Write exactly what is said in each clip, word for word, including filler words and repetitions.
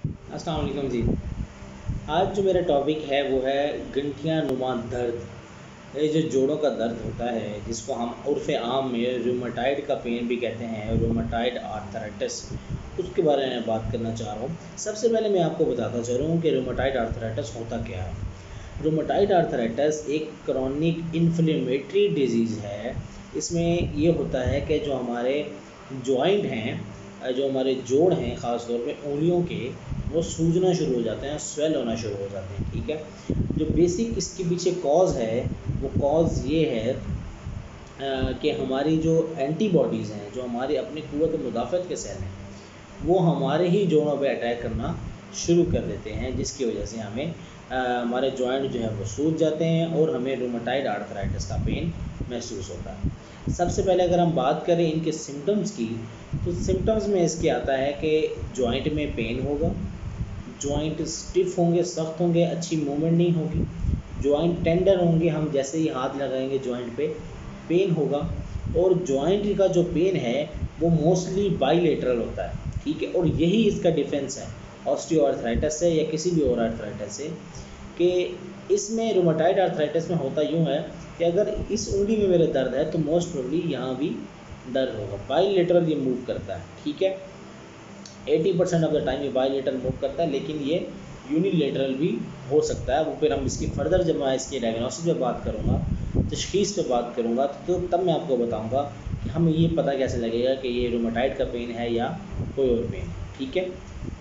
अस्सलाम वालेकुम जी। आज जो मेरा टॉपिक है वो है गंठिया नुमा दर्द। ये जो जोड़ों का दर्द होता है जिसको हम उर्फ़ आम में रूमेटाइड का पेन भी कहते हैं, रूमेटाइड आर्थराइटिस, उसके बारे में बात करना चाह रहा हूँ। सबसे पहले मैं आपको बताता चलूँ कि रूमेटाइड आर्थराइटिस होता क्या है। रूमेटाइड आर्थराइटिस एक क्रॉनिक इन्फ्लेमेटरी डिजीज़ है। इसमें ये होता है कि जो हमारे जॉइंट हैं, जो हमारे जोड़ हैं, ख़ास तौर पे उँगलियों के, वो सूजना शुरू हो जाते हैं, स्वेल होना शुरू हो जाते हैं। ठीक है। जो बेसिक इसके पीछे कॉज है वो कॉज ये है अ, कि हमारी जो एंटीबॉडीज़ हैं, जो हमारी अपनी क़ुव्वत मुदाफ़त के सेल हैं, वो हमारे ही जोड़ों पे अटैक करना शुरू कर देते हैं, जिसकी वजह से हमें अ, हमारे जॉइंट जो है वो सूज जाते हैं और हमें रूमेटाइड आर्थराइटिस का पेन महसूस होता है। सबसे पहले अगर हम बात करें इनके सिम्टम्स की, तो सिम्टम्स में इसके आता है कि जॉइंट में पेन होगा, जॉइंट स्टिफ होंगे, सख्त होंगे, अच्छी मूवमेंट नहीं होगी, जॉइंट टेंडर होंगे, हम जैसे ही हाथ लगाएंगे जॉइंट पे पेन होगा, और जॉइंट का जो पेन है वो मोस्टली बाईलेटरल होता है। ठीक है। और यही इसका डिफरेंस है ऑस्टियोआर्थराइटिस से या किसी भी और आर्थराइटिस से, कि इसमें रूमेटाइड आर्थराइटिस में होता यूँ है कि अगर इस उंगली में मेरे दर्द है तो मोस्ट प्रोबेबली यहाँ भी दर्द होगा। बाईलेटरल ये मूव करता है। ठीक है। अस्सी परसेंट ऑफ द टाइम ये बाईलेटरल मूव करता है, लेकिन ये यूनिलेटरल भी हो सकता है। वो फिर हम इसकी फर्दर जब मैं इसके डायग्नोसिस पे बात करूँगा, तशख़ीस पे बात करूँगा, तो तब मैं आपको बताऊँगा कि हमें ये पता कैसे लगेगा कि ये रूमेटाइड का पेन है या कोई और पेन है। ठीक है।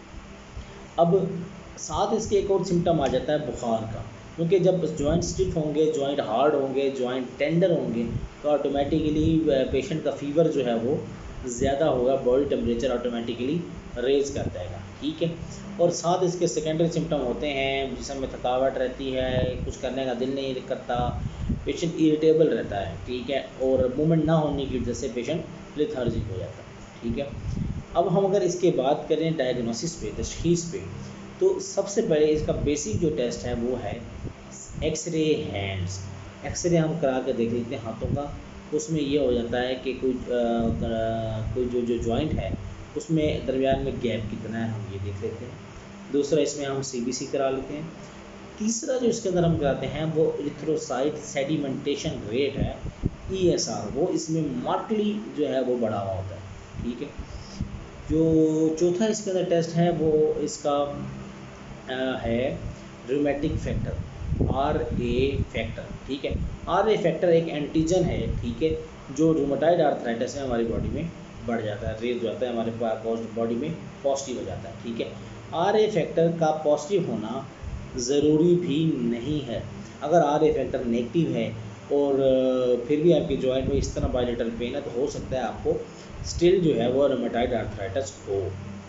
अब साथ इसके एक और सिम्टम आ जाता है बुखार का, क्योंकि जब जॉइंट स्टिफ होंगे, जॉइंट हार्ड होंगे, जॉइंट टेंडर होंगे, तो ऑटोमेटिकली पेशेंट का फीवर जो है वो ज़्यादा होगा, बॉडी टेम्परेचर ऑटोमेटिकली रेज़ कर जाएगा। ठीक है। और साथ इसके सेकेंडरी सिम्टम होते हैं, जिसमें थकावट रहती है, कुछ करने का दिल नहीं करता, पेशेंट इरिटेबल रहता है। ठीक है। और मूवमेंट ना होने की वजह से पेशेंट लेथार्जिक हो जाता है। ठीक है। अब हम अगर इसके बात करें डायग्नोसिस पे, तशख़ीस पे, तो सबसे पहले इसका बेसिक जो टेस्ट है वो है एक्सरे हैंड्स। एक्सरे हम करा के देख लेते हैं हाथों का। उसमें ये हो जाता है कि कोई कोई जो जो जॉइंट है उसमें दरमियान में गैप कितना है, हम ये देख लेते हैं। दूसरा, इसमें हम सीबीसी करा लेते हैं। तीसरा जो इसके अंदर हम कराते हैं वो इरिथ्रोसाइट सेडिमेंटेशन रेट है, ईएसआर, वो इसमें मार्कली जो है वो बढ़ा हुआ होता है। ठीक है। जो चौथा इसके अंदर टेस्ट है वो इसका आ, है rheumatic factor, R A factor. ठीक है। आर ए फैक्टर एक एंटीजन है। ठीक है। जो रूमेटाइड आर्थराइटिस में हमारी बॉडी में बढ़ जाता है, रेज हो जाता है, हमारे बॉडी में पॉजिटिव हो जाता है। ठीक है। आर ए फैक्टर का पॉजिटिव होना ज़रूरी भी नहीं है। अगर आर ए फैक्टर नेगेटिव है और फिर भी आपके जॉइंट में इस तरह बायलेटरल पेन है, तो हो सकता है आपको स्टिल जो है वो रूमेटाइड आर्थराइटिस हो।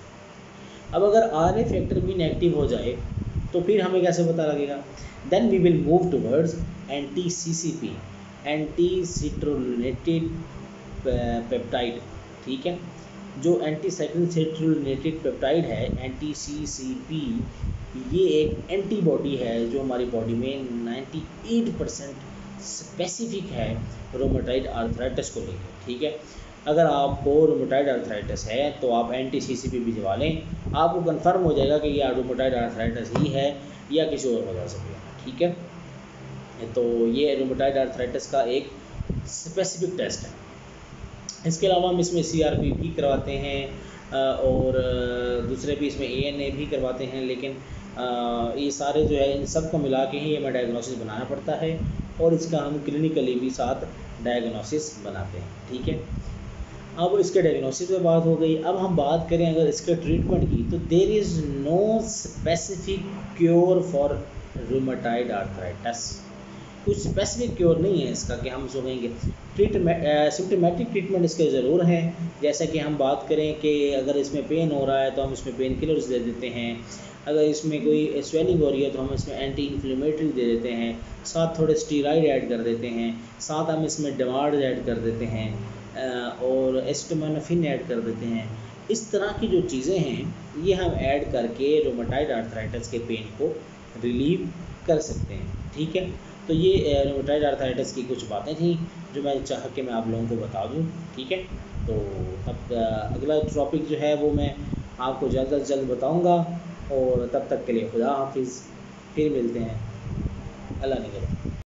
अब अगर आर ए फैक्टर भी नेगेटिव हो जाए तो फिर हमें कैसे पता लगेगा? Then we will move towards anti C C P, anti citrullinated peptide. ठीक है। जो एंटी सिट्रुलिनेटेड पेप्टाइड है, एंटी सी सी पी, ये एक एंटीबॉडी है जो हमारी बॉडी में अट्ठानवे परसेंट स्पेसिफिक है रूमेटाइड आर्थराइटिस को लेकर। ठीक है। अगर आपको रूमेटाइड आर्थराइटिस है तो आप एंटी सी सी पी भी दवा लें, आपको कंफर्म हो जाएगा कि यह रूमेटाइड आर्थराइटिस ही है या किसी और वजह से भी है। ठीक है। तो ये रूमेटाइड आर्थराइटिस का एक स्पेसिफिक टेस्ट है। इसके अलावा हम इसमें सी आर पी भी करवाते हैं और दूसरे भी इसमें ए एन ए भी करवाते हैं, लेकिन ये सारे जो है इन सब को मिला के ही हमें डायग्नोसिस बनाना पड़ता है और इसका हम क्लिनिकली भी साथ डायग्नोसिस बनाते हैं। ठीक है। अब इसके डायग्नोसिस पे बात हो गई। अब हम बात करें अगर इसके ट्रीटमेंट की, तो there is no specific cure for rheumatoid arthritis. कुछ स्पेसिफिक क्योर नहीं है इसका कि हम सोचेंगे। ट्रीटमेंट सिम्टोमेटिक ट्रीटमेंट इसके ज़रूर हैं, जैसा कि हम बात करें कि अगर इसमें पेन हो रहा है तो हम इसमें पेन किलर्स दे देते हैं, अगर इसमें कोई स्वेलिंग हो रही है तो हम इसमें एंटी इन्फ्लेमेटरी दे देते हैं, साथ थोड़े स्टीराइड ऐड कर देते हैं, साथ हम इसमें डमार्ड ऐड कर देते हैं और एस्टामिनोफेन ऐड कर देते हैं। इस तरह की जो चीज़ें हैं ये हम ऐड करके रूमेटाइड आर्थराइटिस के पेन को रिलीव कर सकते हैं। ठीक है। तो ये रूमेटाइड आर्थराइटिस की कुछ बातें थी जो मैं चाह के मैं आप लोगों को बता दूं। ठीक है। तो अब अगला टॉपिक जो है वो मैं आपको जल्द अज जल्द बताऊंगा। और तब तक के लिए खुदा हाफिज़। फिर मिलते हैं, अल्लाह ने करे।